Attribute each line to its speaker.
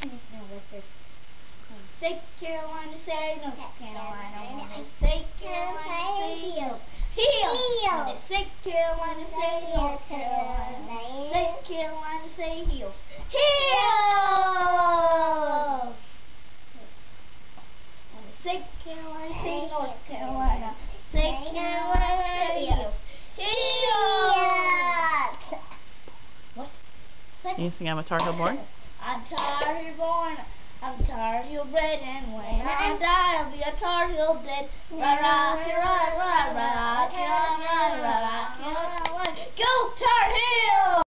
Speaker 1: No, like this. State Carolina, say North Carolina. When they State Carolina, say heels. Heels. State Carolina, say North Carolina. State Carolina, say heels. Heels. State Carolina, say North Carolina. State Carolina, say heels. Heels. What?
Speaker 2: You think I'm a Tar Heel born?
Speaker 1: I'm Tar Heel born. I'm Tar Heel bred, and when I die, I'll be a Tar Heel dead. Go Tar